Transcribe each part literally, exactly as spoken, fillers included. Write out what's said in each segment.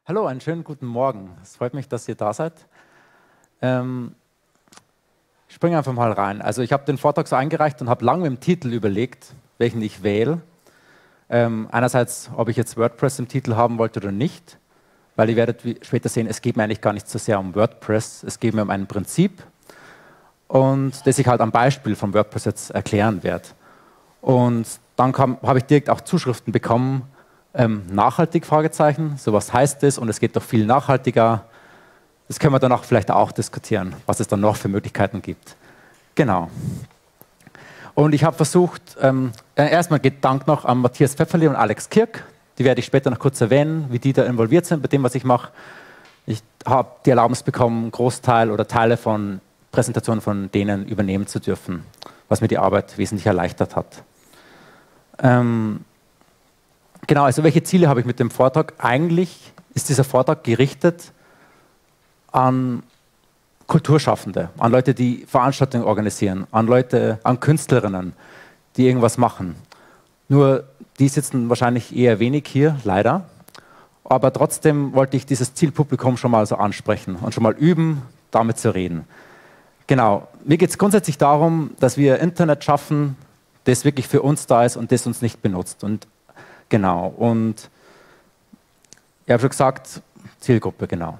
Hallo, einen schönen guten Morgen. Es freut mich, dass ihr da seid. Ähm, ich springe einfach mal rein. Also ich habe den Vortrag so eingereicht und habe lange mit dem Titel überlegt, welchen ich wähle. Ähm, einerseits, ob ich jetzt WordPress im Titel haben wollte oder nicht, weil ihr werdet später sehen, es geht mir eigentlich gar nicht so sehr um WordPress, es geht mir um ein Prinzip und das ich halt am Beispiel von WordPress jetzt erklären werde. Und dann habe ich direkt auch Zuschriften bekommen, Ähm, nachhaltig, Fragezeichen, so was heißt das und es geht doch viel nachhaltiger. Das können wir dann auch vielleicht auch diskutieren, was es dann noch für Möglichkeiten gibt. Genau. Und ich habe versucht, ähm, erstmal geht Dank noch an Matthias Pfefferli und Alex Kirk, die werde ich später noch kurz erwähnen, wie die da involviert sind bei dem, was ich mache. Ich habe die Erlaubnis bekommen, einen Großteil oder Teile von Präsentationen von denen übernehmen zu dürfen, was mir die Arbeit wesentlich erleichtert hat. Ähm, Genau, also welche Ziele habe ich mit dem Vortrag? Eigentlich ist dieser Vortrag gerichtet an Kulturschaffende, an Leute, die Veranstaltungen organisieren, an Leute, an Künstlerinnen, die irgendwas machen. Nur die sitzen wahrscheinlich eher wenig hier, leider. Aber trotzdem wollte ich dieses Zielpublikum schon mal so ansprechen und schon mal üben, damit zu reden. Genau, mir geht es grundsätzlich darum, dass wir Internet schaffen, das wirklich für uns da ist und das uns nicht benutzt. Und Genau, und ich habe schon gesagt, Zielgruppe, genau.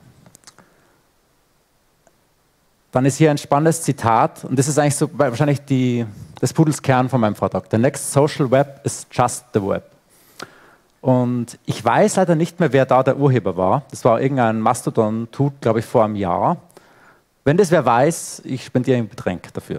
Dann ist hier ein spannendes Zitat, und das ist eigentlich so wahrscheinlich die, das Pudelskern von meinem Vortrag. The next social web is just the web. Und ich weiß leider nicht mehr, wer da der Urheber war. Das war irgendein Mastodon-Tut, glaube ich, vor einem Jahr. Wenn das wer weiß, ich spendiere ein Getränk dafür.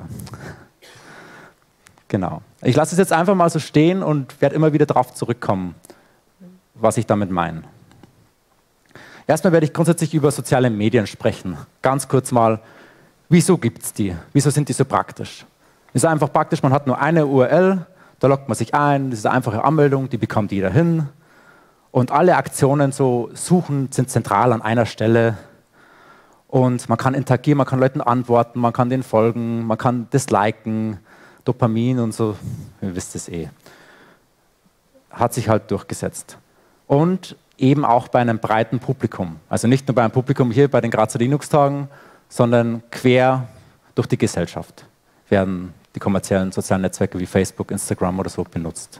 Genau. Ich lasse es jetzt einfach mal so stehen und werde immer wieder darauf zurückkommen, was ich damit meine. Erstmal werde ich grundsätzlich über soziale Medien sprechen. Ganz kurz mal, wieso gibt es die? Wieso sind die so praktisch? Es ist einfach praktisch, man hat nur eine U R L, da loggt man sich ein, das ist eine einfache Anmeldung, die bekommt jeder hin. Und alle Aktionen so suchen sind zentral an einer Stelle. Und man kann interagieren, man kann Leuten antworten, man kann denen folgen, man kann das liken. Dopamin und so, ihr wisst es eh, hat sich halt durchgesetzt. Und eben auch bei einem breiten Publikum. Also nicht nur bei einem Publikum hier bei den Grazer Linux-Tagen, sondern quer durch die Gesellschaft werden die kommerziellen sozialen Netzwerke wie Facebook, Instagram oder so benutzt.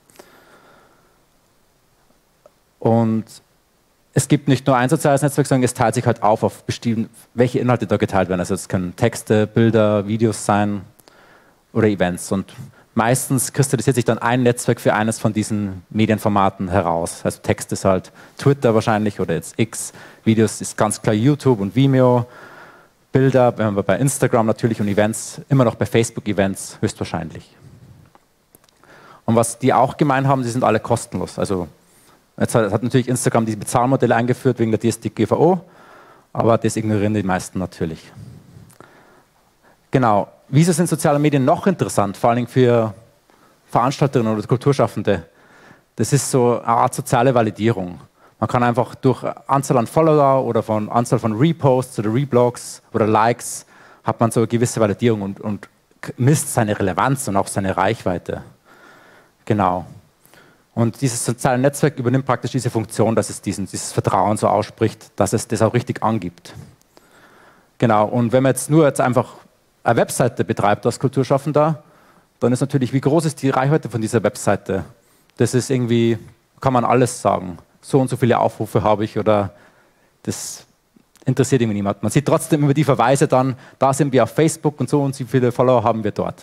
Und es gibt nicht nur ein soziales Netzwerk, sondern es teilt sich halt auf, auf bestimmte, welche Inhalte da geteilt werden. Also es können Texte, Bilder, Videos sein, oder Events. Und meistens kristallisiert sich dann ein Netzwerk für eines von diesen Medienformaten heraus. Also Text ist halt Twitter wahrscheinlich oder jetzt X. Videos ist ganz klar YouTube und Vimeo. Bilder, wenn wir bei Instagram natürlich und Events, immer noch bei Facebook-Events höchstwahrscheinlich. Und was die auch gemein haben, die sind alle kostenlos. Also jetzt hat, hat natürlich Instagram diese Bezahlmodelle eingeführt wegen der D S G V O, aber das ignorieren die meisten natürlich. Genau. Wieso sind soziale Medien noch interessant, vor allem für Veranstalterinnen oder Kulturschaffende? Das ist so eine Art soziale Validierung. Man kann einfach durch Anzahl an Follower oder von Anzahl von Reposts oder Reblogs oder Likes hat man so eine gewisse Validierung und, und misst seine Relevanz und auch seine Reichweite. Genau. Und dieses soziale Netzwerk übernimmt praktisch diese Funktion, dass es diesen, dieses Vertrauen so ausspricht, dass es das auch richtig angibt. Genau. Und wenn man jetzt nur jetzt einfach eine Webseite betreibt als Kulturschaffender, dann ist natürlich, wie groß ist die Reichweite von dieser Webseite? Das ist irgendwie, kann man alles sagen. So und so viele Aufrufe habe ich oder das interessiert irgendwie niemand. Man sieht trotzdem immer die Verweise dann, da sind wir auf Facebook und so und so viele Follower haben wir dort.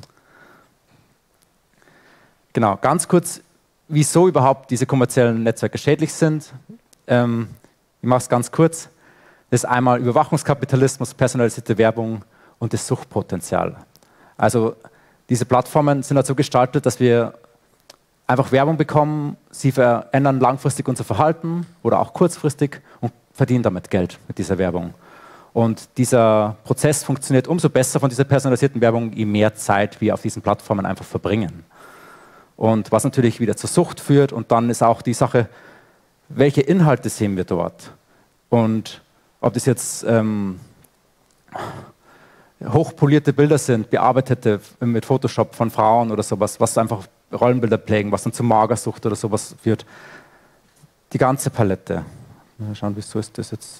Genau, ganz kurz, wieso überhaupt diese kommerziellen Netzwerke schädlich sind. Ähm, ich mache es ganz kurz. Das ist einmal Überwachungskapitalismus, personalisierte Werbung und das Suchtpotenzial. Also diese Plattformen sind halt so gestaltet, dass wir einfach Werbung bekommen, sie verändern langfristig unser Verhalten oder auch kurzfristig und verdienen damit Geld mit dieser Werbung. Und dieser Prozess funktioniert umso besser von dieser personalisierten Werbung, je mehr Zeit wir auf diesen Plattformen einfach verbringen. Und was natürlich wieder zur Sucht führt und dann ist auch die Sache, welche Inhalte sehen wir dort? Und ob das jetzt ähm, hochpolierte Bilder sind, bearbeitete mit Photoshop von Frauen oder sowas, was einfach Rollenbilder prägen, was dann zu Magersucht oder sowas führt. Die ganze Palette. Mal schauen, wieso ist das jetzt.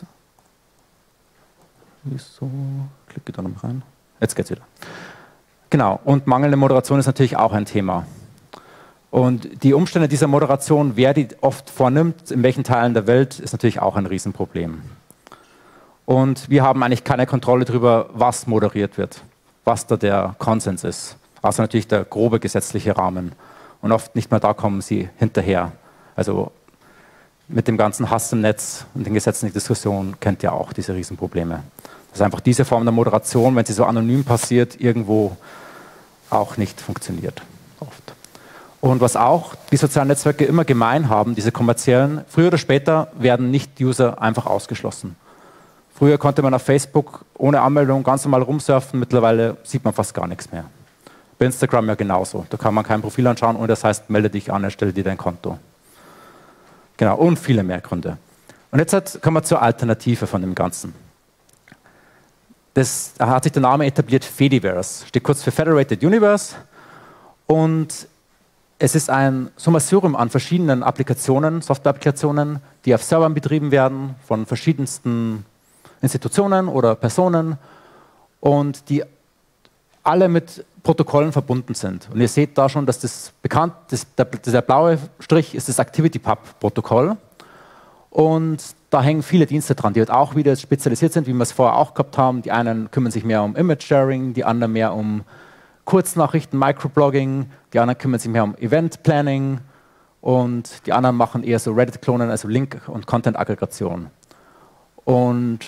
Wieso? Klicke da noch rein. Jetzt geht's wieder. Genau, und mangelnde Moderation ist natürlich auch ein Thema. Und die Umstände dieser Moderation, wer die oft vornimmt, in welchen Teilen der Welt, ist natürlich auch ein Riesenproblem. Und wir haben eigentlich keine Kontrolle darüber, was moderiert wird, was da der Konsens ist. Außer natürlich der grobe gesetzliche Rahmen. Und oft nicht mehr da kommen sie hinterher. Also mit dem ganzen Hass im Netz und den gesetzlichen Diskussionen kennt ihr auch diese Riesenprobleme. Dass einfach diese Form der Moderation, wenn sie so anonym passiert, irgendwo auch nicht funktioniert. Oft. Und was auch die sozialen Netzwerke immer gemein haben, diese kommerziellen, früher oder später werden Nicht-User einfach ausgeschlossen. Früher konnte man auf Facebook ohne Anmeldung ganz normal rumsurfen, mittlerweile sieht man fast gar nichts mehr. Bei Instagram ja genauso. Da kann man kein Profil anschauen und das heißt, melde dich an, erstelle dir dein Konto. Genau, und viele mehr Gründe. Und jetzt hat, kommen wir zur Alternative von dem Ganzen. Das da hat sich der Name etabliert, Fediverse, steht kurz für Federated Universe. Und es ist ein Sammelsurium an verschiedenen Applikationen, Software-Applikationen, die auf Servern betrieben werden, von verschiedensten Institutionen oder Personen und die alle mit Protokollen verbunden sind. Und ihr seht da schon, dass das bekannt, das, der, dieser blaue Strich ist das ActivityPub-Protokoll. Und da hängen viele Dienste dran, die halt auch wieder spezialisiert sind, wie wir es vorher auch gehabt haben. Die einen kümmern sich mehr um Image-Sharing, die anderen mehr um Kurznachrichten, Microblogging, die anderen kümmern sich mehr um Event-Planning und die anderen machen eher so Reddit-Klonen, also Link- und Content-Aggregation. Und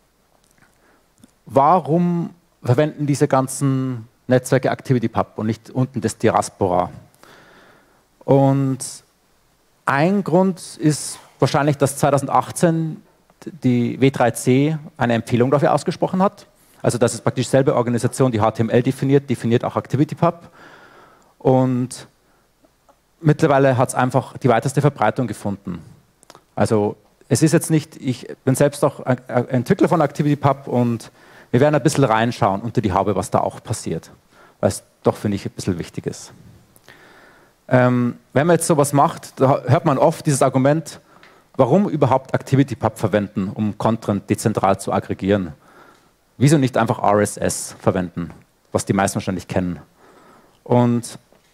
warum verwenden diese ganzen Netzwerke ActivityPub und nicht unten das Diaspora? Und ein Grund ist wahrscheinlich, dass zweitausendachtzehn die W drei C eine Empfehlung dafür ausgesprochen hat. Also das ist praktisch dieselbe Organisation, die H T M L definiert, definiert auch ActivityPub. Und mittlerweile hat es einfach die weiteste Verbreitung gefunden. Also es ist jetzt nicht, ich bin selbst auch Entwickler von ActivityPub und wir werden ein bisschen reinschauen unter die Haube, was da auch passiert, weil es doch, finde ich, ein bisschen wichtig ist. Ähm, wenn man jetzt sowas macht, da hört man oft dieses Argument, warum überhaupt ActivityPub verwenden, um Content dezentral zu aggregieren. Wieso nicht einfach R S S verwenden, was die meisten wahrscheinlich kennen. Und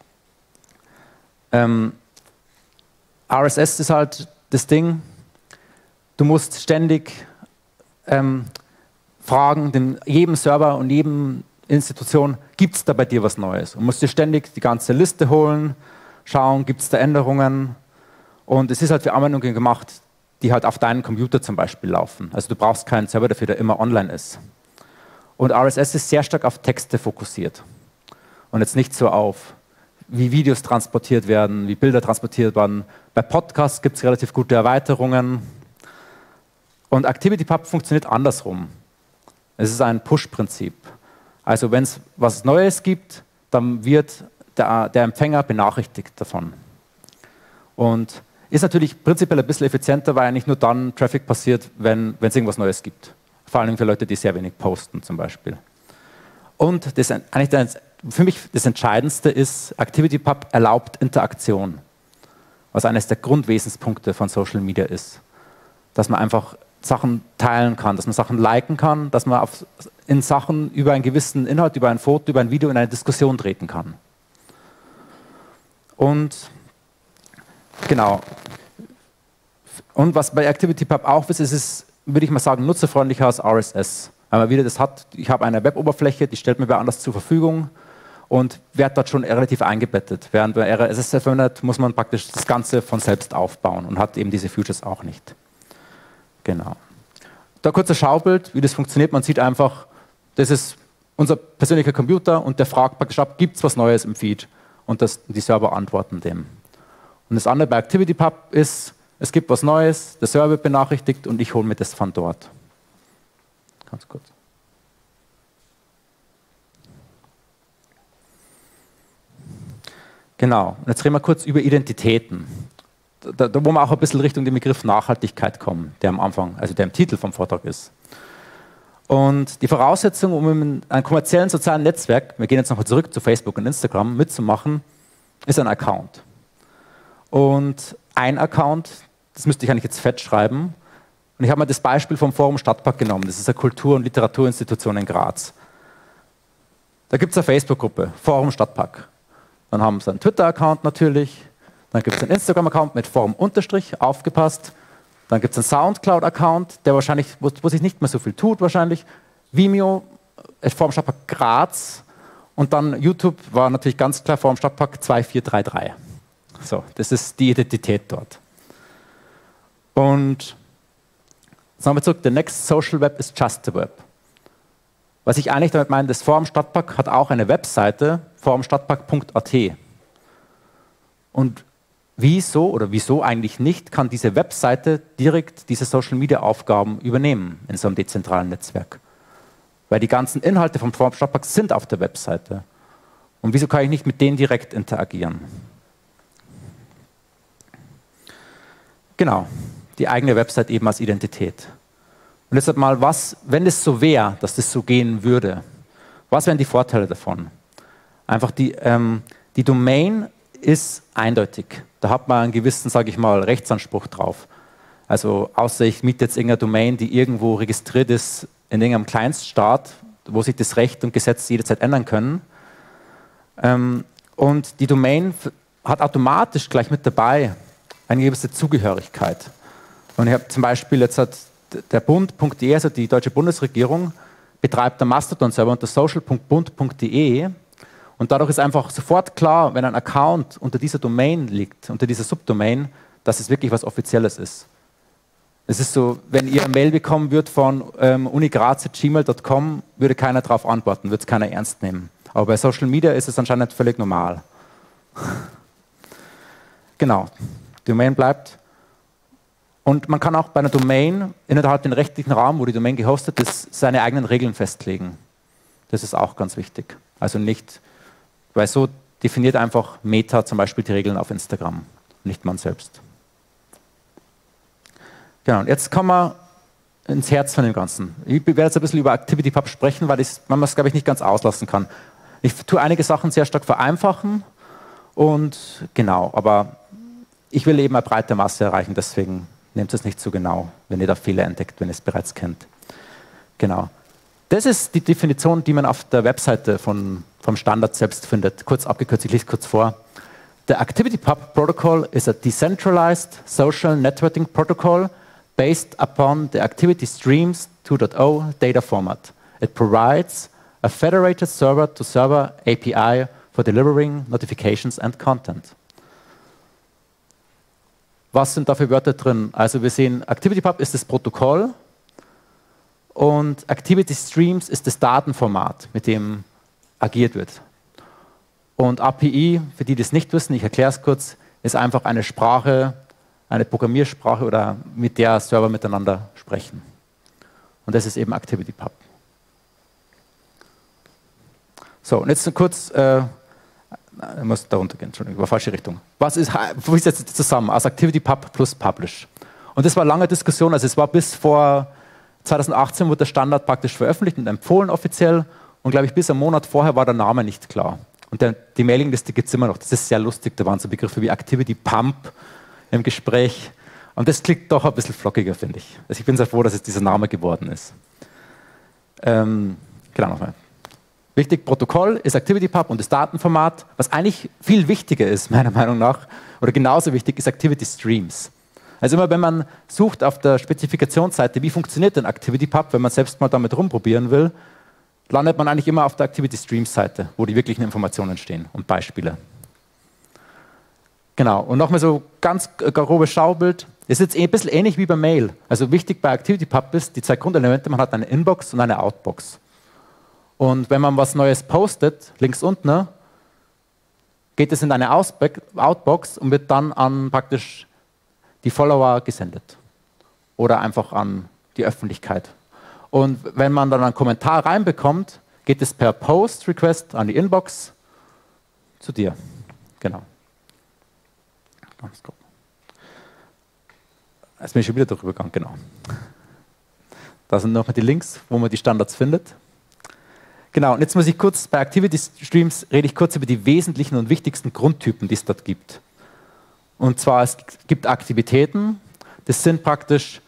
ähm, R S S ist halt das Ding, du musst ständig ähm, fragen, den, jedem Server und jedem Institution, gibt es da bei dir was Neues? Und musst dir ständig die ganze Liste holen, schauen, gibt es da Änderungen? Und es ist halt für Anwendungen gemacht, die halt auf deinen Computer zum Beispiel laufen. Also du brauchst keinen Server dafür, der immer online ist. Und R S S ist sehr stark auf Texte fokussiert. Und jetzt nicht so auf, wie Videos transportiert werden, wie Bilder transportiert werden. Bei Podcasts gibt es relativ gute Erweiterungen. Und ActivityPub funktioniert andersrum. Es ist ein Push-Prinzip. Also wenn es was Neues gibt, dann wird der, der Empfänger benachrichtigt davon. Und ist natürlich prinzipiell ein bisschen effizienter, weil eigentlich nur dann Traffic passiert, wenn es irgendwas Neues gibt. Vor allem für Leute, die sehr wenig posten zum Beispiel. Und das, eigentlich das, für mich das Entscheidendste ist, ActivityPub erlaubt Interaktion, was eines der Grundwesenspunkte von Social Media ist. Dass man einfach Sachen teilen kann, dass man Sachen liken kann, dass man auf, in Sachen über einen gewissen Inhalt, über ein Foto, über ein Video in eine Diskussion treten kann. Und genau. Und was bei ActivityPub auch ist, ist es, würde ich mal sagen, nutzerfreundlicher als R S S. Weil man wieder das hat, ich habe eine Web-Oberfläche, die stellt mir wer anders zur Verfügung und wird dort schon relativ eingebettet. Während bei R S S verwendet, muss man praktisch das Ganze von selbst aufbauen und hat eben diese Features auch nicht. Genau. Da kurz ein Schaubild, wie das funktioniert. Man sieht einfach, das ist unser persönlicher Computer und der fragt praktisch ab, gibt es was Neues im Feed? Und das, die Server antworten dem. Und das andere bei ActivityPub ist, es gibt was Neues, der Server wird benachrichtigt und ich hole mir das von dort. Ganz kurz. Genau, und jetzt reden wir kurz über Identitäten. Da, da, wo wir auch ein bisschen Richtung den Begriff Nachhaltigkeit kommen, der am Anfang, also der im Titel vom Vortrag ist. Und die Voraussetzung, um in einem kommerziellen sozialen Netzwerk, wir gehen jetzt nochmal zurück zu Facebook und Instagram, mitzumachen, ist ein Account. Und ein Account, das müsste ich eigentlich jetzt fett schreiben, Und ich habe mir das Beispiel vom Forum Stadtpark genommen. Das ist eine Kultur- und Literaturinstitution in Graz. Da gibt es eine Facebook-Gruppe, Forum Stadtpark. Dann haben sie einen Twitter-Account natürlich. Dann gibt es einen Instagram-Account mit Forum unterstrich, aufgepasst. Dann gibt es einen Soundcloud-Account, der wahrscheinlich, wo, wo sich nicht mehr so viel tut wahrscheinlich. Vimeo, äh, Forum Stadtpark Graz. Und dann YouTube war natürlich ganz klar Forum Stadtpark zwei vier drei drei. So, das ist die Identität dort. Und jetzt nochmal zurück, the next social web is just the web. Was ich eigentlich damit meine, das Forum Stadtpark hat auch eine Webseite, forumstadtpark punkt a t. Und wieso oder wieso eigentlich nicht, kann diese Webseite direkt diese Social-Media-Aufgaben übernehmen in so einem dezentralen Netzwerk? Weil die ganzen Inhalte vom Forum Stadtpark sind auf der Webseite. Und wieso kann ich nicht mit denen direkt interagieren? Genau, die eigene Website eben als Identität. Und deshalb mal, was, wenn es so wäre, dass das so gehen würde, was wären die Vorteile davon? Einfach die, ähm, die Domain ist eindeutig. Da hat man einen gewissen, sage ich mal, Rechtsanspruch drauf. Also außer ich miete jetzt irgendeine Domain, die irgendwo registriert ist in irgendeinem Kleinststaat, wo sich das Recht und Gesetz jederzeit ändern können. Ähm, und die Domain hat automatisch gleich mit dabei eine gewisse Zugehörigkeit. Und ich habe zum Beispiel jetzt hat der Bund punkt de, also die deutsche Bundesregierung, betreibt einen Mastodon-Server unter social punkt bund punkt de. Und dadurch ist einfach sofort klar, wenn ein Account unter dieser Domain liegt, unter dieser Subdomain, dass es wirklich was Offizielles ist. Es ist so, wenn ihr eine Mail bekommen würdet von ähm, unigraz at gmail punkt com, würde keiner darauf antworten, würde es keiner ernst nehmen. Aber bei Social Media ist es anscheinend völlig normal. Genau, die Domain bleibt. Und man kann auch bei einer Domain innerhalb den rechtlichen Raum, wo die Domain gehostet ist, seine eigenen Regeln festlegen. Das ist auch ganz wichtig. Also nicht, weil so definiert einfach Meta zum Beispiel die Regeln auf Instagram, nicht man selbst. Genau, und jetzt kommen wir ins Herz von dem Ganzen. Ich werde jetzt ein bisschen über ActivityPub sprechen, weil ich, man das, glaube ich, nicht ganz auslassen kann. Ich tue einige Sachen sehr stark vereinfachen und genau, aber ich will eben eine breite Masse erreichen, deswegen nehmt es nicht zu genau, wenn ihr da Fehler entdeckt, wenn ihr es bereits kennt. Genau. Das ist die Definition, die man auf der Webseite von, vom Standard selbst findet. Kurz abgekürzt, ich lese kurz vor. The ActivityPub protocol is a decentralized social networking protocol based upon the Activity Streams two point oh data format. It provides a federated server-to-server A P I for delivering notifications and content. Was sind da für Wörter drin? Also wir sehen, ActivityPub ist das Protokoll und Activity Streams ist das Datenformat, mit dem agiert wird. Und A P I, für die das nicht wissen, ich erkläre es kurz, ist einfach eine Sprache, eine Programmiersprache, oder mit der Server miteinander sprechen. Und das ist eben ActivityPub. So, und jetzt kurz, äh, ich muss da runtergehen, Entschuldigung, war falsche Richtung. Was ist, wo ist jetzt zusammen? Als ActivityPub plus Publish. Und das war eine lange Diskussion, also es war bis vor zweitausendachtzehn wurde der Standard praktisch veröffentlicht und empfohlen offiziell, und glaube ich bis einen Monat vorher war der Name nicht klar. Und der, die Mailingliste gibt es immer noch, das ist sehr lustig, da waren so Begriffe wie ActivityPump im Gespräch, und das klingt doch ein bisschen flockiger, finde ich. Also ich bin sehr froh, dass es dieser Name geworden ist. Ähm, genau nochmal. Wichtig, Protokoll ist ActivityPub und das Datenformat. Was eigentlich viel wichtiger ist, meiner Meinung nach, oder genauso wichtig, ist Activity Streams. Also immer, wenn man sucht auf der Spezifikationsseite, wie funktioniert denn ActivityPub, wenn man selbst mal damit rumprobieren will, landet man eigentlich immer auf der Activity Streams Seite, wo die wirklichen Informationen stehen und Beispiele. Genau, und nochmal so ganz grobes Schaubild. Das ist jetzt ein bisschen ähnlich wie bei Mail. Also wichtig bei ActivityPub ist, die zwei Grundelemente, man hat eine Inbox und eine Outbox. Und wenn man was Neues postet, links unten, geht es in eine Outbox und wird dann an praktisch die Follower gesendet. Oder einfach an die Öffentlichkeit. Und wenn man dann einen Kommentar reinbekommt, geht es per Post-Request an die Inbox zu dir. Genau. Ganz gut. Jetzt bin ich schon wieder darüber gegangen, genau. Da sind nochmal die Links, wo man die Standards findet. Genau, und jetzt muss ich kurz, bei Activity Streams rede ich kurz über die wesentlichen und wichtigsten Grundtypen, die es dort gibt. Und zwar, es gibt Aktivitäten, das sind praktisch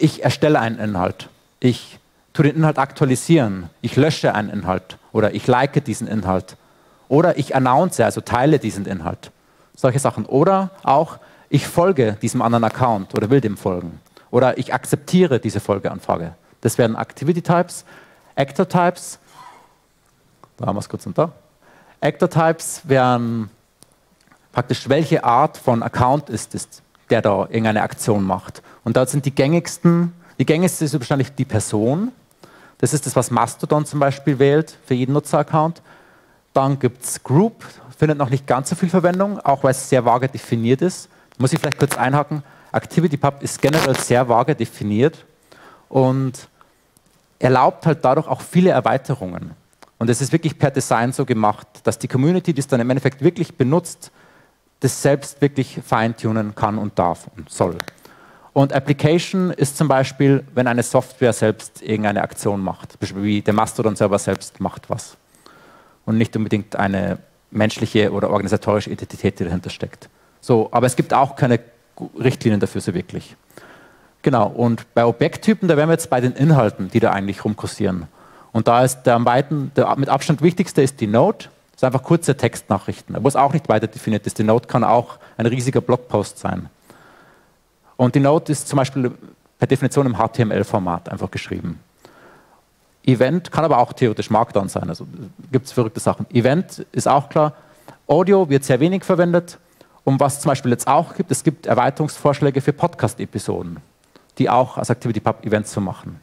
ich erstelle einen Inhalt, ich tue den Inhalt aktualisieren, ich lösche einen Inhalt oder ich like diesen Inhalt oder ich announce, also teile diesen Inhalt. Solche Sachen. Oder auch, ich folge diesem anderen Account oder will dem folgen. Oder ich akzeptiere diese Folgeanfrage. Das wären Activity Types. Actor Types, da haben wir es kurz und da. Actor Types wären praktisch, welche Art von Account ist es, der da irgendeine Aktion macht. Und da sind die gängigsten, die gängigste ist wahrscheinlich die Person. Das ist das, was Mastodon zum Beispiel wählt für jeden Nutzer-Account. Dann gibt es Group, findet noch nicht ganz so viel Verwendung, auch weil es sehr vage definiert ist. Muss ich vielleicht kurz einhaken. ActivityPub ist generell sehr vage definiert und erlaubt halt dadurch auch viele Erweiterungen. Und es ist wirklich per Design so gemacht, dass die Community, die es dann im Endeffekt wirklich benutzt, das selbst wirklich feintunen kann und darf und soll. Und Application ist zum Beispiel, wenn eine Software selbst irgendeine Aktion macht, wie der Mastodon-Server selbst macht was. Und nicht unbedingt eine menschliche oder organisatorische Identität, die dahinter steckt. So, aber es gibt auch keine Richtlinien dafür so wirklich. Genau, und bei Objekttypen, da wären wir jetzt bei den Inhalten, die da eigentlich rumkursieren. Und da ist der am weiten, der mit Abstand wichtigste ist die Node. Das ist einfach kurze Textnachrichten, wo es auch nicht weiter definiert ist. Die Node kann auch ein riesiger Blogpost sein. Und die Node ist zum Beispiel per Definition im H T M L-Format einfach geschrieben. Event kann aber auch theoretisch Markdown sein, also gibt es verrückte Sachen. Event ist auch klar. Audio wird sehr wenig verwendet. Und was zum Beispiel jetzt auch gibt, es gibt Erweiterungsvorschläge für Podcast-Episoden, die auch als ActivityPub Events zu machen.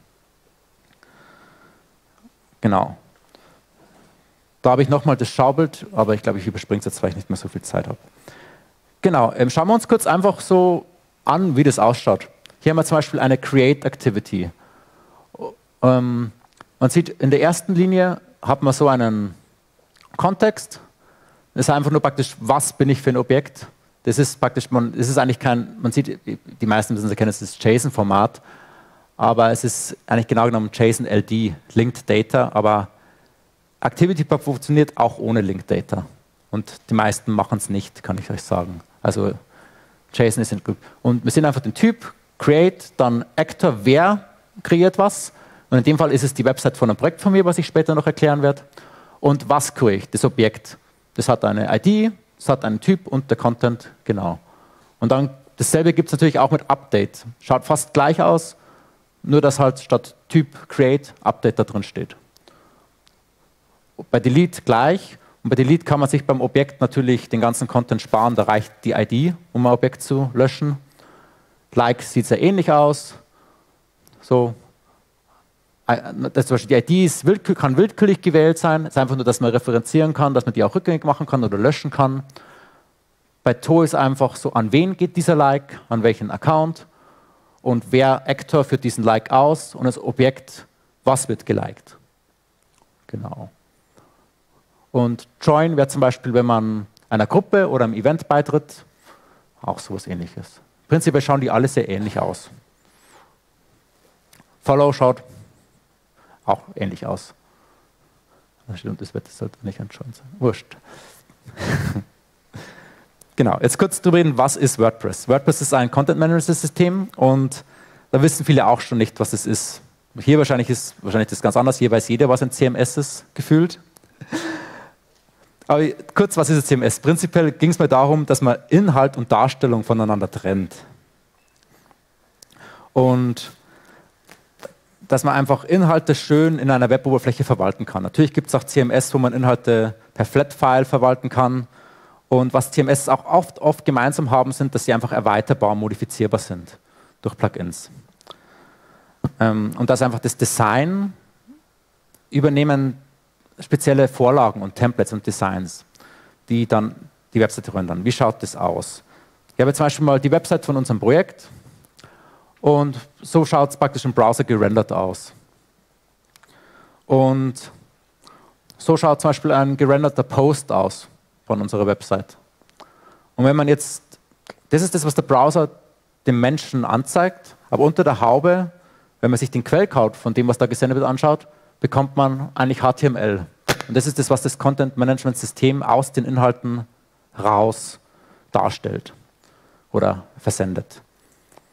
Genau. Da habe ich nochmal das Schaubild, aber ich glaube, ich überspringe es jetzt, weil ich nicht mehr so viel Zeit habe. Genau, ähm, schauen wir uns kurz einfach so an, wie das ausschaut. Hier haben wir zum Beispiel eine Create Activity. Ähm, man sieht, in der ersten Linie hat man so einen Kontext. Das ist einfach nur praktisch, was bin ich für ein Objekt. Das ist praktisch, man, das ist eigentlich kein, man sieht, die meisten müssen es erkennen, es ist JSON-Format, aber es ist eigentlich genau genommen JSON-L D, Linked Data, aber ActivityPub funktioniert auch ohne Linked Data. Und die meisten machen es nicht, kann ich euch sagen. Also JSON ist gut. Und wir sehen einfach den Typ, Create, dann Actor, wer kreiert was. Und in dem Fall ist es die Website von einem Projekt von mir, was ich später noch erklären werde. Und was kreiere ich? Das Objekt. Das hat eine I D, das hat einen Typ und der Content, genau. Und dann dasselbe gibt es natürlich auch mit Update. Schaut fast gleich aus, nur dass halt statt Typ Create Update da drin steht. Bei Delete gleich. Und bei Delete kann man sich beim Objekt natürlich den ganzen Content sparen. Da reicht die I D, um ein Objekt zu löschen. Like sieht sehr ähnlich aus. So. Das zum Beispiel die I D ist willkür, kann willkürlich gewählt sein. Es ist einfach nur, dass man referenzieren kann, dass man die auch rückgängig machen kann oder löschen kann. Bei To ist einfach so, an wen geht dieser Like, an welchen Account und wer Actor führt diesen Like aus und das Objekt, was wird geliked. Genau. Und Join wäre zum Beispiel, wenn man einer Gruppe oder einem Event beitritt, auch sowas Ähnliches. Prinzipiell schauen die alle sehr ähnlich aus. Follow schaut auch ähnlich aus. Und das wird das sollte nicht ein Join sein. Wurscht. Genau, jetzt kurz drüber reden, was ist WordPress? WordPress ist ein Content-Management-System und da wissen viele auch schon nicht, was es ist. Hier wahrscheinlich ist wahrscheinlich das ganz anders. Hier weiß jeder, was ein C M S ist, gefühlt. Aber kurz, was ist ein C M S? Prinzipiell ging es mir darum, dass man Inhalt und Darstellung voneinander trennt. Und dass man einfach Inhalte schön in einer Web-Oberfläche verwalten kann. Natürlich gibt es auch C M S, wo man Inhalte per Flat-File verwalten kann. Und was C M S auch oft, oft gemeinsam haben, sind, dass sie einfach erweiterbar und modifizierbar sind durch Plugins. Ähm, und dass einfach das Design übernehmen spezielle Vorlagen und Templates und Designs, die dann die Webseite rendern. Wie schaut das aus? Ich habe jetzt zum Beispiel mal die Website von unserem Projekt und so schaut es praktisch im Browser gerendert aus. Und so schaut zum Beispiel ein gerenderter Post aus von unserer Website. Und wenn man jetzt, das ist das, was der Browser dem Menschen anzeigt, aber unter der Haube, wenn man sich den Quellcode von dem, was da gesendet wird, anschaut, bekommt man eigentlich H T M L. Und das ist das, was das Content-Management-System aus den Inhalten raus darstellt oder versendet.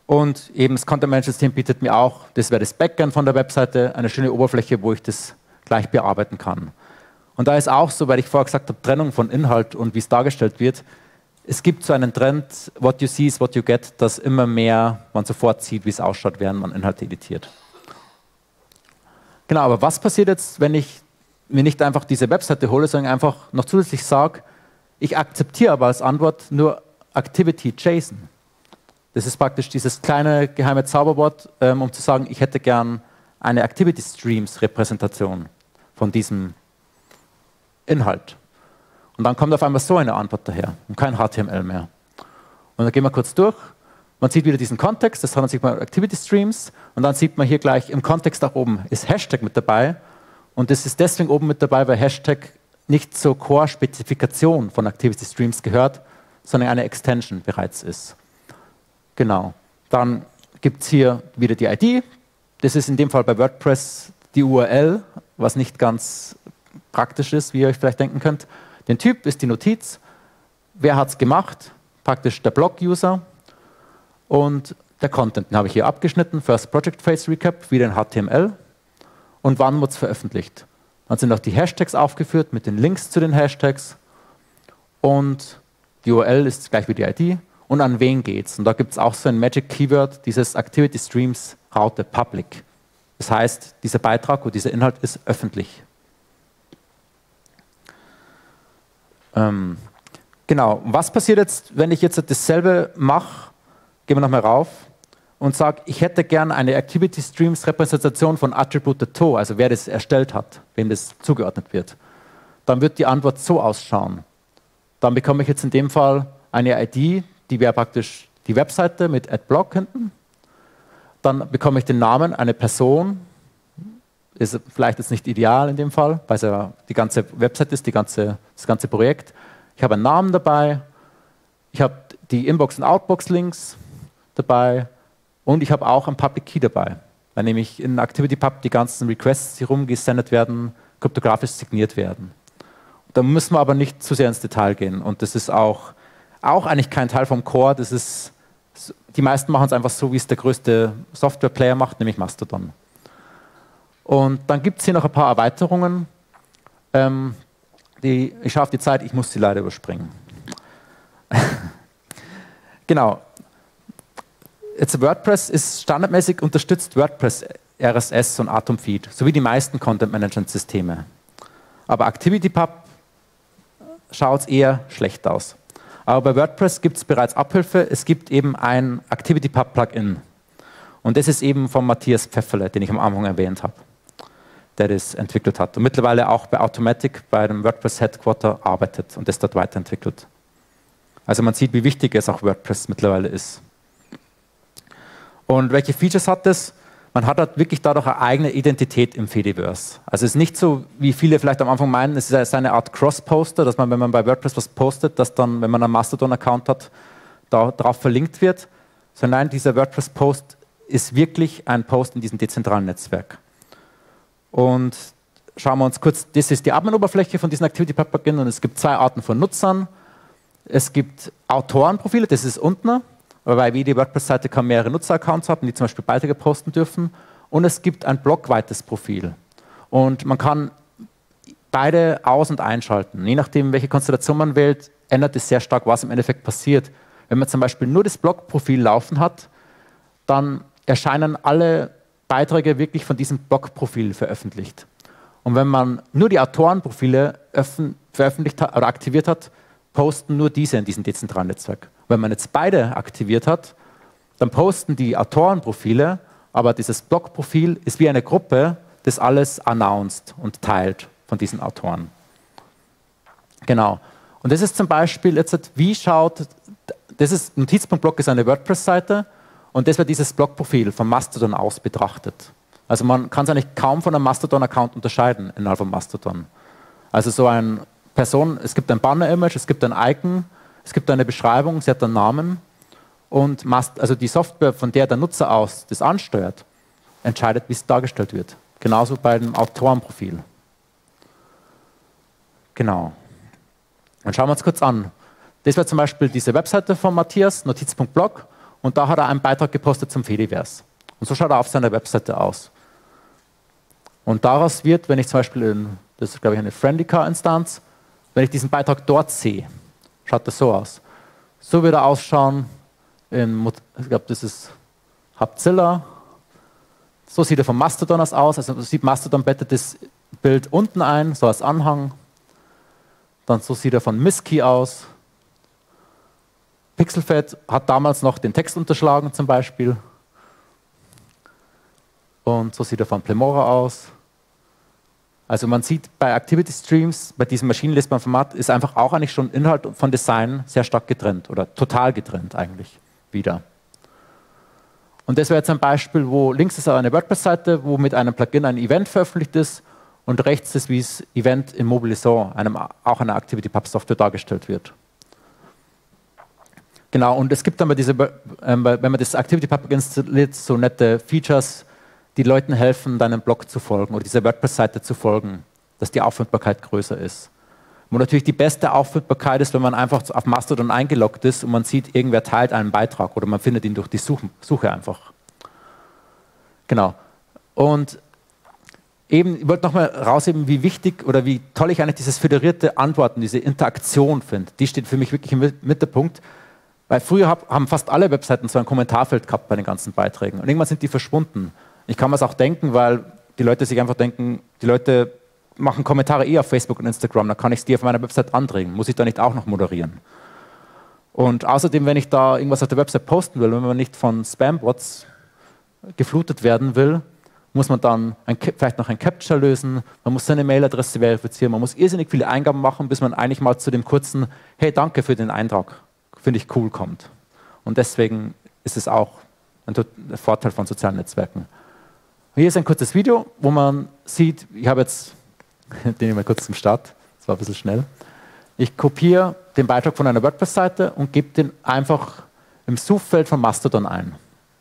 Und eben das Content-Management-System bietet mir auch, das wäre das Backend von der Webseite, eine schöne Oberfläche, wo ich das gleich bearbeiten kann. Und da ist auch so, weil ich vorher gesagt habe, Trennung von Inhalt und wie es dargestellt wird, es gibt so einen Trend, what you see is what you get, dass immer mehr man sofort sieht, wie es ausschaut, während man Inhalte editiert. Genau, aber was passiert jetzt, wenn ich mir nicht einfach diese Webseite hole, sondern einfach noch zusätzlich sage, ich akzeptiere aber als Antwort nur Activity-JSON. Das ist praktisch dieses kleine geheime Zauberwort, ähm, um zu sagen, ich hätte gern eine Activity-Streams-Repräsentation von diesem Inhalt. Und dann kommt auf einmal so eine Antwort daher und kein H T M L mehr. Und dann gehen wir kurz durch. Man sieht wieder diesen Kontext, das handelt sich um Activity-Streams. Und dann sieht man hier gleich im Kontext nach oben ist Hashtag mit dabei. Und das ist deswegen oben mit dabei, weil Hashtag nicht zur Core-Spezifikation von Activity-Streams gehört, sondern eine Extension bereits ist. Genau. Dann gibt es hier wieder die I D. Das ist in dem Fall bei WordPress die U R L, was nicht ganz praktisch ist, wie ihr euch vielleicht denken könnt. Den Typ ist die Notiz. Wer hat es gemacht? Praktisch der Blog-User. Und der Content, den habe ich hier abgeschnitten. First Project Phase Recap, wieder in H T M L. Und wann wird es veröffentlicht? Dann sind auch die Hashtags aufgeführt mit den Links zu den Hashtags. Und die U R L ist gleich wie die I D. Und an wen geht's? Und da gibt es auch so ein Magic Keyword, dieses Activity Streams Raute Public. Das heißt, dieser Beitrag oder dieser Inhalt ist öffentlich. Ähm, genau. Was passiert jetzt, wenn ich jetzt dasselbe mache? Gehen wir nochmal rauf und sage, ich hätte gerne eine Activity Streams Repräsentation von Attributed To, also wer das erstellt hat, wem das zugeordnet wird. Dann wird die Antwort so ausschauen. Dann bekomme ich jetzt in dem Fall eine I D, die wäre praktisch die Webseite mit AdBlock hinten. Dann bekomme ich den Namen, eine Person. Ist vielleicht jetzt nicht ideal in dem Fall, weil es ja die ganze Webseite ist, die ganze, das ganze Projekt. Ich habe einen Namen dabei. Ich habe die Inbox- und Outbox-Links dabei. Und ich habe auch einen Public Key dabei, weil nämlich in ActivityPub die ganzen Requests, die rumgesendet werden, kryptografisch signiert werden. Da müssen wir aber nicht zu sehr ins Detail gehen. Und das ist auch Auch eigentlich kein Teil vom Core, das ist, die meisten machen es einfach so, wie es der größte Software-Player macht, nämlich Mastodon. Und dann gibt es hier noch ein paar Erweiterungen. Ähm, die, ich schaue auf die Zeit, ich muss sie leider überspringen. Genau. Jetzt WordPress ist standardmäßig unterstützt WordPress, R S S und Atomfeed, sowie die meisten Content-Management-Systeme. Aber ActivityPub schaut es eher schlecht aus. Aber bei WordPress gibt es bereits Abhilfe. Es gibt eben ein ActivityPub-Plugin. Und das ist eben von Matthias Pfefferle, den ich am Anfang erwähnt habe, der das entwickelt hat. Und mittlerweile auch bei Automatic, bei dem WordPress Headquarter, arbeitet und das dort weiterentwickelt. Also man sieht, wie wichtig es auch WordPress mittlerweile ist. Und welche Features hat das? Man hat halt wirklich dadurch eine eigene Identität im Fediverse. Also es ist nicht so, wie viele vielleicht am Anfang meinen, es ist eine Art Cross-Poster, dass man, wenn man bei WordPress was postet, dass dann, wenn man einen Mastodon-Account hat, da, darauf verlinkt wird. Sondern nein, dieser WordPress-Post ist wirklich ein Post in diesem dezentralen Netzwerk. Und schauen wir uns kurz, das ist die Admin-Oberfläche von diesem ActivityPub-Plugin und es gibt zwei Arten von Nutzern. Es gibt Autorenprofile, das ist unten. Weil jede WordPress-Seite kann mehrere Nutzeraccounts haben, die zum Beispiel Beiträge posten dürfen. Und es gibt ein blockweites Profil. Und man kann beide aus- und einschalten. Je nachdem, welche Konstellation man wählt, ändert es sehr stark, was im Endeffekt passiert. Wenn man zum Beispiel nur das Blogprofil laufen hat, dann erscheinen alle Beiträge wirklich von diesem Blogprofil veröffentlicht. Und wenn man nur die Autorenprofile veröffentlicht hat, oder aktiviert hat, posten nur diese in diesem dezentralen Netzwerk. Wenn man jetzt beide aktiviert hat, dann posten die Autorenprofile, aber dieses Blogprofil ist wie eine Gruppe, das alles announced und teilt von diesen Autoren. Genau. Und das ist zum Beispiel jetzt, wie schaut, das ist, Notiz.blog ist eine WordPress-Seite und das wird dieses Blogprofil von Mastodon aus betrachtet. Also man kann es eigentlich kaum von einem Mastodon-Account unterscheiden innerhalb von Mastodon. Also so ein Person, es gibt ein Banner-Image, es gibt ein Icon, es gibt eine Beschreibung, sie hat einen Namen und Mast, also die Software, von der der Nutzer aus das ansteuert, entscheidet, wie es dargestellt wird. Genauso bei dem Autorenprofil. Genau. Und schauen wir uns kurz an. Das wäre zum Beispiel diese Webseite von Matthias, Notiz.blog. und da hat er einen Beitrag gepostet zum Fediverse. Und so schaut er auf seiner Webseite aus. Und daraus wird, wenn ich zum Beispiel, in, das ist glaube ich eine Friendlycar-Instanz, wenn ich diesen Beitrag dort sehe, schaut das so aus. So wird er ausschauen, in, ich glaube das ist Hubzilla. So sieht er von Mastodon aus, also sieht Mastodon bettet das Bild unten ein, so als Anhang. Dann so sieht er von Miski aus. Pixelfed hat damals noch den Text unterschlagen zum Beispiel. Und so sieht er von Plemora aus. Also man sieht bei Activity Streams, bei diesem maschinenlesbaren Format, ist einfach auch eigentlich schon Inhalt von Design sehr stark getrennt oder total getrennt eigentlich wieder. Und das wäre jetzt ein Beispiel, wo links ist eine WordPress-Seite, wo mit einem Plugin ein Event veröffentlicht ist und rechts ist, wie das Event in Mobilisation, einem, auch einer ActivityPub-Software, dargestellt wird. Genau, und es gibt dann bei dieser, äh, wenn man das ActivityPub installiert, so nette Features, die Leuten helfen, deinem Blog zu folgen oder dieser WordPress-Seite zu folgen, dass die Auffindbarkeit größer ist. Und natürlich die beste Auffindbarkeit ist, wenn man einfach auf Mastodon eingeloggt ist und man sieht, irgendwer teilt einen Beitrag oder man findet ihn durch die Suche, Suche einfach. Genau. Und eben, ich wollte nochmal rausheben, wie wichtig oder wie toll ich eigentlich dieses föderierte Antworten, diese Interaktion finde. Die steht für mich wirklich im Mittelpunkt. Weil früher hab, haben fast alle Webseiten so ein Kommentarfeld gehabt bei den ganzen Beiträgen. Und irgendwann sind die verschwunden. Ich kann mir es auch denken, weil die Leute sich einfach denken, die Leute machen Kommentare eh auf Facebook und Instagram, dann kann ich es die auf meiner Website anregen. Muss ich da nicht auch noch moderieren? Und außerdem, wenn ich da irgendwas auf der Website posten will, wenn man nicht von Spam-Bots geflutet werden will, muss man dann ein, vielleicht noch ein Captcha lösen, man muss seine Mailadresse verifizieren, man muss irrsinnig viele Eingaben machen, bis man eigentlich mal zu dem kurzen Hey, danke für den Eintrag, finde ich cool kommt. Und deswegen ist es auch ein Vorteil von sozialen Netzwerken. Hier ist ein kurzes Video, wo man sieht, ich habe jetzt, den nehme ich mal kurz zum Start, das war ein bisschen schnell. Ich kopiere den Beitrag von einer WordPress-Seite und gebe den einfach im Suchfeld von Mastodon ein.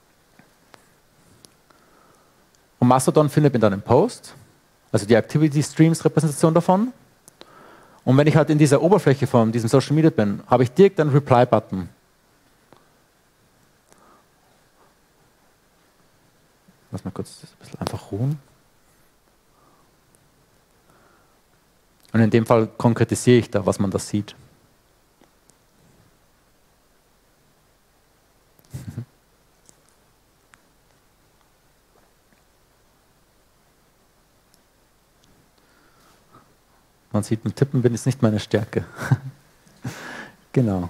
Und Mastodon findet mir dann einen Post, also die Activity Streams Repräsentation davon. Und wenn ich halt in dieser Oberfläche von diesem Social Media bin, habe ich direkt einen Reply-Button. Lass mal kurz ein bisschen einfach ruhen. Und in dem Fall konkretisiere ich da, was man da sieht. Man sieht, mit Tippen bin ich nicht meine Stärke. Genau.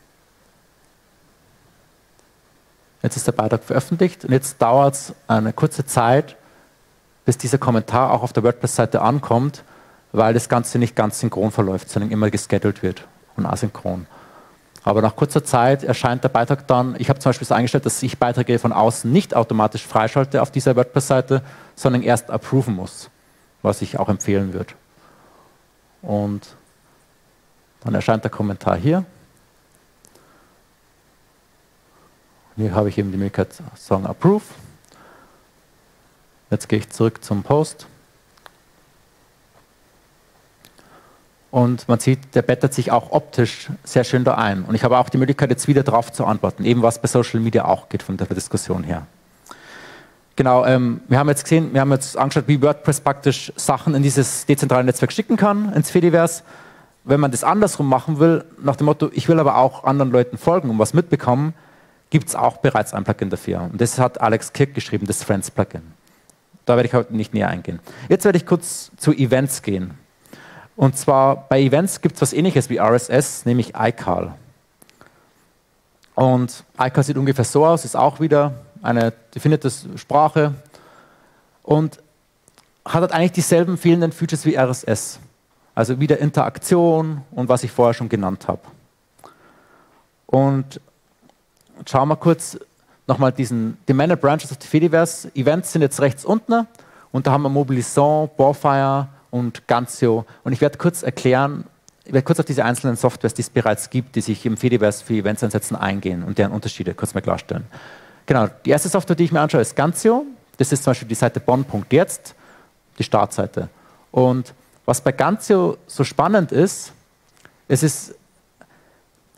Jetzt ist der Beitrag veröffentlicht und jetzt dauert es eine kurze Zeit, bis dieser Kommentar auch auf der WordPress-Seite ankommt, weil das Ganze nicht ganz synchron verläuft, sondern immer gescheduled wird und asynchron. Aber nach kurzer Zeit erscheint der Beitrag dann, ich habe zum Beispiel so eingestellt, dass ich Beiträge von außen nicht automatisch freischalte auf dieser WordPress-Seite, sondern erst approven muss, was ich auch empfehlen würde. Und dann erscheint der Kommentar hier. Hier habe ich eben die Möglichkeit zu sagen Approve. Jetzt gehe ich zurück zum Post. Und man sieht, der bettet sich auch optisch sehr schön da ein. Und ich habe auch die Möglichkeit, jetzt wieder darauf zu antworten, eben was bei Social Media auch geht von der Diskussion her. Genau, ähm, wir haben jetzt gesehen, wir haben jetzt angeschaut, wie WordPress praktisch Sachen in dieses dezentrale Netzwerk schicken kann, ins Fediverse. Wenn man das andersrum machen will, nach dem Motto, ich will aber auch anderen Leuten folgen und was mitbekommen, gibt es auch bereits ein Plugin dafür. Und das hat Alex Kirk geschrieben, das Friends-Plugin. Da werde ich heute nicht näher eingehen. Jetzt werde ich kurz zu Events gehen. Und zwar bei Events gibt es was Ähnliches wie R S S, nämlich iCal. Und iCal sieht ungefähr so aus, ist auch wieder eine definierte Sprache und hat halt eigentlich dieselben fehlenden Features wie R S S. Also wieder Interaktion und was ich vorher schon genannt habe. Und schauen wir kurz nochmal diesen Demanded Branches of the Fediverse. Events sind jetzt rechts unten und da haben wir Mobilisation, Borfire und Ganzio. Und ich werde kurz erklären, ich werde kurz auf diese einzelnen Softwares, die es bereits gibt, die sich im Fediverse für Events einsetzen, eingehen und deren Unterschiede kurz mal klarstellen. Genau, die erste Software, die ich mir anschaue, ist Ganzio. Das ist zum Beispiel die Seite bonn punkt jetzt, die Startseite. Und was bei Ganzio so spannend ist, es ist,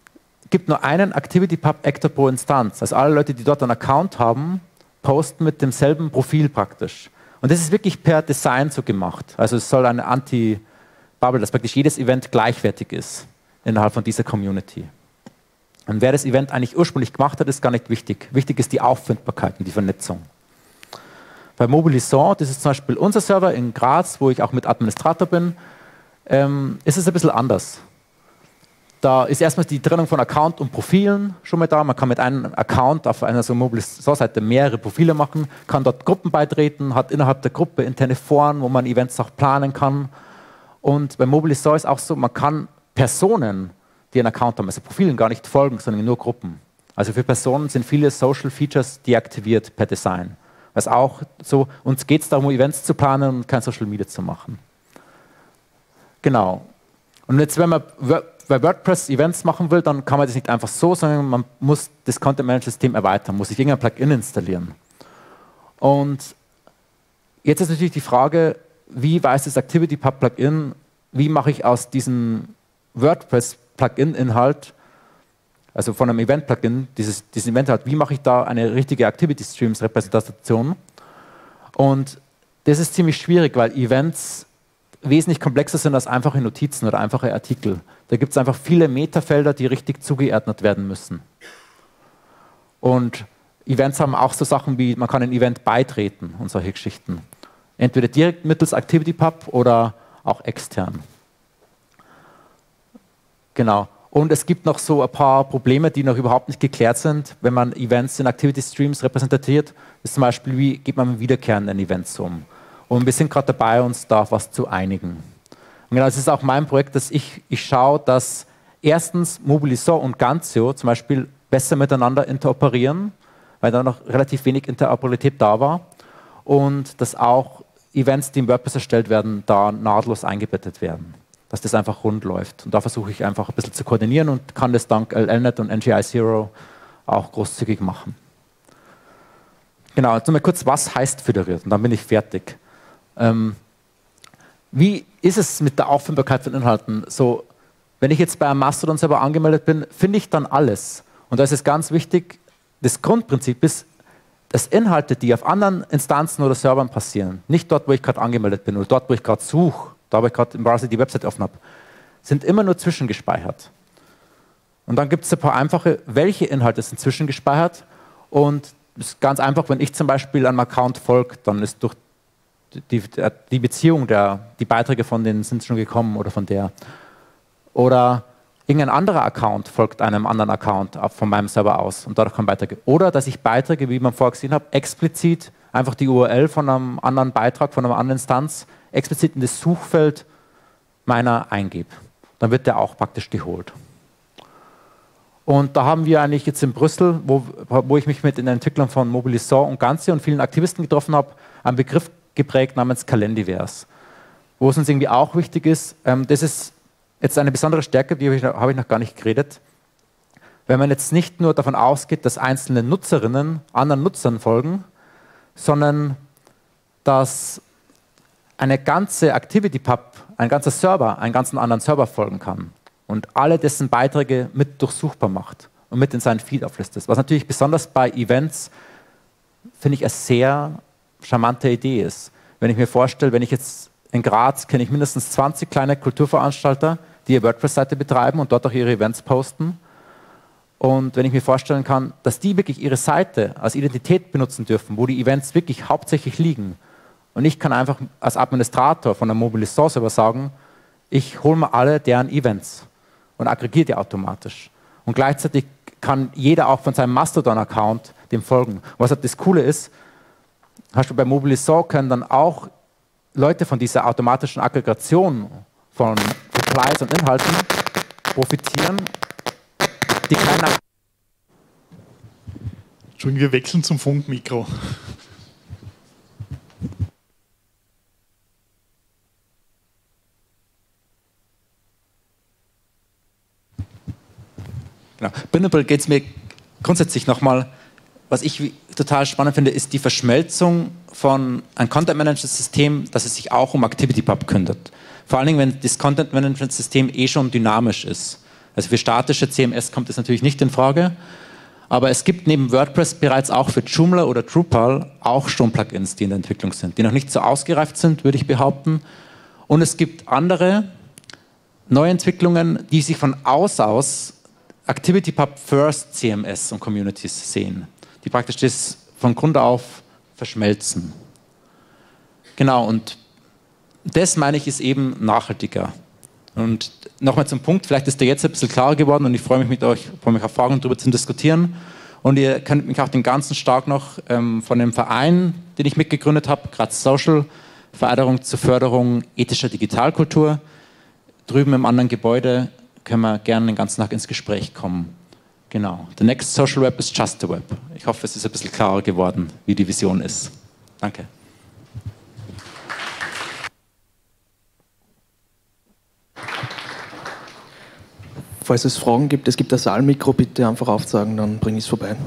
gibt nur einen ActivityPub-Actor pro Instanz. Also alle Leute, die dort einen Account haben, posten mit demselben Profil praktisch. Und das ist wirklich per Design so gemacht. Also es soll eine Anti-Bubble, dass praktisch jedes Event gleichwertig ist innerhalb von dieser Community. Und wer das Event eigentlich ursprünglich gemacht hat, ist gar nicht wichtig. Wichtig ist die Auffindbarkeit und die Vernetzung. Bei Mobilisant, das ist zum Beispiel unser Server in Graz, wo ich auch mit Administrator bin, ähm, ist es ein bisschen anders. Da ist erstmal die Trennung von Account und Profilen schon mal da. Man kann mit einem Account auf einer so Mobilisant-Seite mehrere Profile machen, kann dort Gruppen beitreten, hat innerhalb der Gruppe interne Foren, wo man Events auch planen kann. Und bei Mobilisant ist auch so, man kann Personen, die einen Account haben, also Profilen gar nicht folgen, sondern nur Gruppen. Also für Personen sind viele Social Features deaktiviert per Design. Was auch so, uns geht es darum, Events zu planen und kein Social Media zu machen. Genau. Und jetzt, wenn man bei WordPress Events machen will, dann kann man das nicht einfach so, sondern man muss das Content-Management-System erweitern, muss sich irgendein Plugin installieren. Und jetzt ist natürlich die Frage, wie weiß das ActivityPub-Plugin, wie mache ich aus diesem WordPress-Plugin-Inhalt, also von einem Event-Plugin, dieses, dieses Event-Inhalt, wie mache ich da eine richtige Activity-Streams-Repräsentation? Und das ist ziemlich schwierig, weil Events wesentlich komplexer sind als einfache Notizen oder einfache Artikel. Da gibt es einfach viele Metafelder, die richtig zugeordnet werden müssen. Und Events haben auch so Sachen wie, man kann ein Event beitreten und solche Geschichten. Entweder direkt mittels ActivityPub oder auch extern. Genau. Und es gibt noch so ein paar Probleme, die noch überhaupt nicht geklärt sind, wenn man Events in Activity Streams repräsentiert. Das ist zum Beispiel, wie geht man mit wiederkehrenden Events um? Und wir sind gerade dabei, uns da auf was zu einigen. Und genau, das ist auch mein Projekt, dass ich, ich schaue, dass erstens Mobilisant und Ganzio zum Beispiel besser miteinander interoperieren, weil da noch relativ wenig Interoperabilität da war. Und dass auch Events, die im WordPress erstellt werden, da nahtlos eingebettet werden. Dass das einfach rund läuft. Und da versuche ich einfach ein bisschen zu koordinieren und kann das dank L L Net und N G I Zero auch großzügig machen. Genau, jetzt mal kurz, was heißt föderiert? Und dann bin ich fertig. Ähm, wie ist es mit der Auffindbarkeit von Inhalten? So, wenn ich jetzt bei einem Mastodon-Server angemeldet bin, finde ich dann alles. Und da ist es ganz wichtig, das Grundprinzip ist, dass Inhalte, die auf anderen Instanzen oder Servern passieren, nicht dort, wo ich gerade angemeldet bin oder dort, wo ich gerade suche, da wo ich gerade im Browser die Website offen habe, sind immer nur zwischengespeichert. Und dann gibt es ein paar einfache, welche Inhalte sind zwischengespeichert. Und es ist ganz einfach, wenn ich zum Beispiel einem Account folge, dann ist durch die, die Beziehung, der, die Beiträge von denen sind schon gekommen oder von der. Oder irgendein anderer Account folgt einem anderen Account von meinem Server aus und dadurch kommen Beiträge. Oder dass ich Beiträge, wie man vorher gesehen hat, explizit einfach die U R L von einem anderen Beitrag, von einer anderen Instanz, explizit in das Suchfeld meiner eingebe. Dann wird der auch praktisch geholt. Und da haben wir eigentlich jetzt in Brüssel, wo, wo ich mich mit den Entwicklern von Mobilisant und Ganzio und vielen Aktivisten getroffen habe, einen Begriff geprägt namens Calendivers. Wo es uns irgendwie auch wichtig ist, ähm, das ist jetzt eine besondere Stärke, die habe ich, habe ich noch gar nicht geredet. Wenn man jetzt nicht nur davon ausgeht, dass einzelne Nutzerinnen anderen Nutzern folgen, sondern dass eine ganze ActivityPub, ein ganzer Server, einen ganzen anderen Server folgen kann und alle dessen Beiträge mit durchsuchbar macht und mit in seinen Feed auflistet. Was natürlich besonders bei Events, finde ich, eine sehr charmante Idee ist. Wenn ich mir vorstelle, wenn ich jetzt in Graz kenne ich mindestens zwanzig kleine Kulturveranstalter, die ihre WordPress-Seite betreiben und dort auch ihre Events posten. Und wenn ich mir vorstellen kann, dass die wirklich ihre Seite als Identität benutzen dürfen, wo die Events wirklich hauptsächlich liegen, und ich kann einfach als Administrator von einem Mobilisant-Server sagen, ich hole mir alle deren Events und aggregiere die automatisch. Und gleichzeitig kann jeder auch von seinem Mastodon-Account dem folgen. Und was halt das Coole ist, hast du bei Mobilisant können dann auch Leute von dieser automatischen Aggregation von Replies und Inhalten profitieren, die keinen... Entschuldigung, wir wechseln zum Funkmikro. Genau. Bindable geht es mir grundsätzlich nochmal, was ich total spannend finde, ist die Verschmelzung von einem Content-Management-System, dass es sich auch um ActivityPub kümmert. Vor allen Dingen, wenn das Content-Management-System eh schon dynamisch ist. Also für statische C M S kommt das natürlich nicht in Frage. Aber es gibt neben WordPress bereits auch für Joomla oder Drupal auch schon Plugins, die in der Entwicklung sind, die noch nicht so ausgereift sind, würde ich behaupten. Und es gibt andere Neuentwicklungen, die sich von Haus aus ActivityPub First C M S und Communities sehen, die praktisch das von Grund auf verschmelzen. Genau, und das, meine ich, ist eben nachhaltiger. Und nochmal zum Punkt, vielleicht ist der jetzt ein bisschen klarer geworden und ich freue mich mit euch, freue mich auf Fragen darüber zu diskutieren. Und ihr könnt mich auch den ganzen Tag noch ähm, von dem Verein, den ich mitgegründet habe, Graz Social, Veränderung zur Förderung ethischer Digitalkultur, drüben im anderen Gebäude können wir gerne den ganzen Tag ins Gespräch kommen. Genau. The next social web is just a web. Ich hoffe, es ist ein bisschen klarer geworden, wie die Vision ist. Danke. Falls es Fragen gibt, es gibt das Saalmikro, bitte einfach aufsagen, dann bringe ich es vorbei.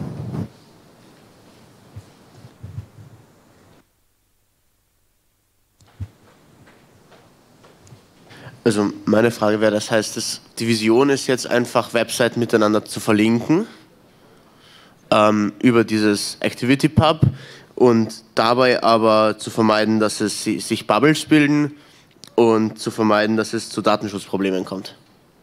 Also meine Frage wäre, das heißt, dass die Vision ist jetzt einfach, Webseiten miteinander zu verlinken ähm, über dieses ActivityPub und dabei aber zu vermeiden, dass es sich Bubbles bilden und zu vermeiden, dass es zu Datenschutzproblemen kommt.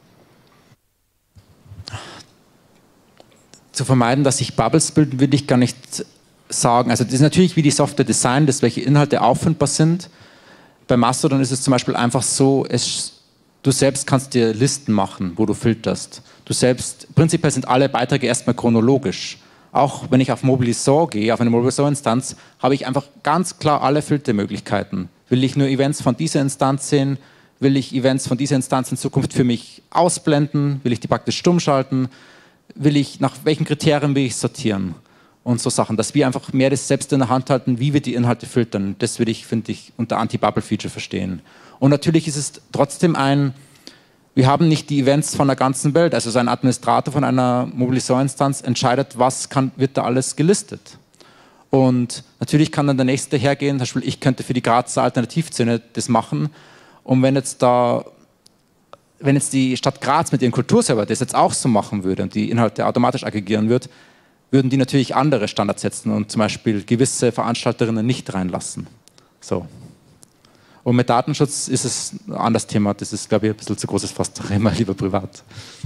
Zu vermeiden, dass sich Bubbles bilden, würde ich gar nicht sagen. Also das ist natürlich, wie die Software designt ist, welche Inhalte auffindbar sind. Bei Mastodon ist es zum Beispiel einfach so, es, du selbst kannst dir Listen machen, wo du filterst. Du selbst, prinzipiell sind alle Beiträge erstmal chronologisch. Auch wenn ich auf Mobilisor gehe, auf eine Mobilisor-Instanz, habe ich einfach ganz klar alle Filtermöglichkeiten. Will ich nur Events von dieser Instanz sehen? Will ich Events von dieser Instanz in Zukunft für mich ausblenden? Will ich die praktisch stumm schalten? Will ich, nach welchen Kriterien will ich sortieren? Und so Sachen, dass wir einfach mehr das selbst in der Hand halten, wie wir die Inhalte filtern. Das würde ich, finde ich, unter Anti-Bubble-Feature verstehen. Und natürlich ist es trotzdem ein, wir haben nicht die Events von der ganzen Welt, also so ein Administrator von einer Mobilisor-Instanz entscheidet, was kann, wird da alles gelistet. Und natürlich kann dann der Nächste hergehen, zum Beispiel ich könnte für die Grazer Alternativszene das machen. Und wenn jetzt da, wenn jetzt die Stadt Graz mit ihrem Kulturserver das jetzt auch so machen würde und die Inhalte automatisch aggregieren würde, würden die natürlich andere Standards setzen und zum Beispiel gewisse Veranstalterinnen nicht reinlassen. So. Und mit Datenschutz ist es ein anderes Thema. Das ist, glaube ich, ein bisschen zu großes Fass. Da reden wir lieber privat.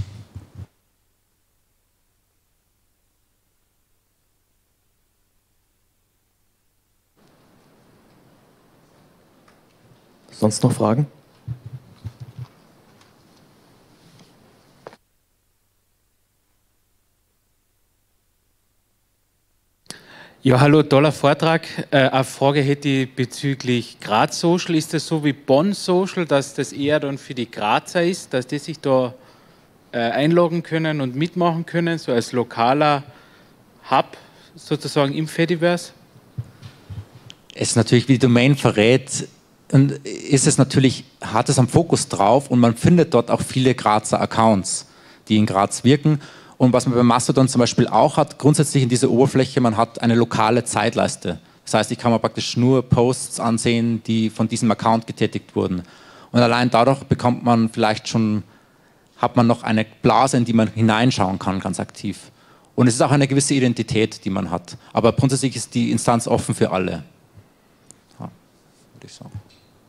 Sonst noch Fragen? Ja, hallo, toller Vortrag. Äh, eine Frage hätte ich bezüglich Graz Social. Ist das so wie Bonn Social, dass das eher dann für die Grazer ist, dass die sich da äh, einloggen können und mitmachen können, so als lokaler Hub sozusagen im Fediverse? Es ist natürlich, wie die Domain verrät, und ist es natürlich, hat es am Fokus drauf und man findet dort auch viele Grazer Accounts, die in Graz wirken. Und was man bei Mastodon zum Beispiel auch hat, grundsätzlich in dieser Oberfläche, man hat eine lokale Zeitleiste. Das heißt, ich kann mir praktisch nur Posts ansehen, die von diesem Account getätigt wurden. Und allein dadurch bekommt man vielleicht schon, hat man noch eine Blase, in die man hineinschauen kann, ganz aktiv. Und es ist auch eine gewisse Identität, die man hat. Aber grundsätzlich ist die Instanz offen für alle. Ja, würde ich sagen.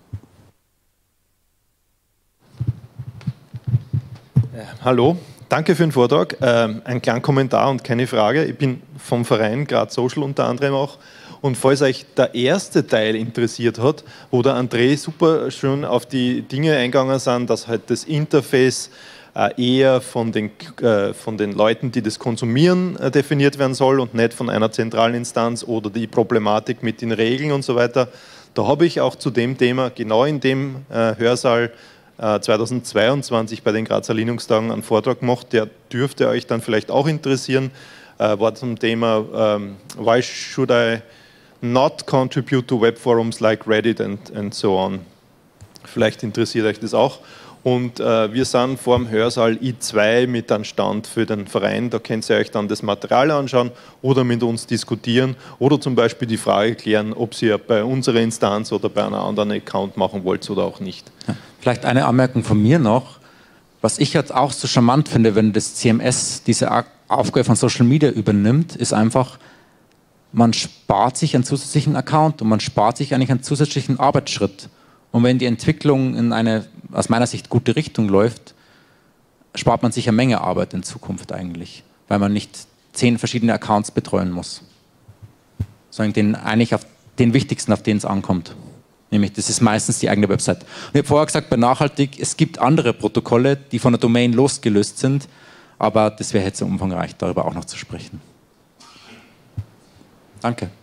Ja, hallo. Danke für den Vortrag. Ähm, ein kleiner Kommentar und keine Frage. Ich bin vom Verein Graz Social unter anderem auch. Und falls euch der erste Teil interessiert hat, wo der André super schön auf die Dinge eingegangen sind, dass halt das Interface äh, eher von den, äh, von den Leuten, die das konsumieren, äh, definiert werden soll und nicht von einer zentralen Instanz oder die Problematik mit den Regeln und so weiter. Da habe ich auch zu dem Thema genau in dem äh, Hörsaal zweitausendzweiundzwanzig bei den Grazer Linux-Tagen einen Vortrag gemacht, der dürfte euch dann vielleicht auch interessieren, äh, war zum Thema ähm, Why should I not contribute to web forums like Reddit and, and so on. Vielleicht interessiert euch das auch. Und äh, wir sind vor dem Hörsaal I zwei mit einem Stand für den Verein, da könnt ihr euch dann das Material anschauen oder mit uns diskutieren oder zum Beispiel die Frage klären, ob ihr bei unserer Instanz oder bei einer anderen Account machen wollt oder auch nicht. Ja, vielleicht eine Anmerkung von mir noch. Was ich jetzt auch so charmant finde, wenn das C M S diese Aufgabe von Social Media übernimmt, ist einfach, man spart sich einen zusätzlichen Account und man spart sich eigentlich einen zusätzlichen Arbeitsschritt. Und wenn die Entwicklung in eine, aus meiner Sicht, gute Richtung läuft, spart man sich eine Menge Arbeit in Zukunft eigentlich, weil man nicht zehn verschiedene Accounts betreuen muss, sondern den eigentlich auf den wichtigsten, auf den es ankommt. Nämlich, das ist meistens die eigene Website. Und ich habe vorher gesagt, bei Nachhaltig, es gibt andere Protokolle, die von der Domain losgelöst sind, aber das wäre jetzt so umfangreich, darüber auch noch zu sprechen. Danke.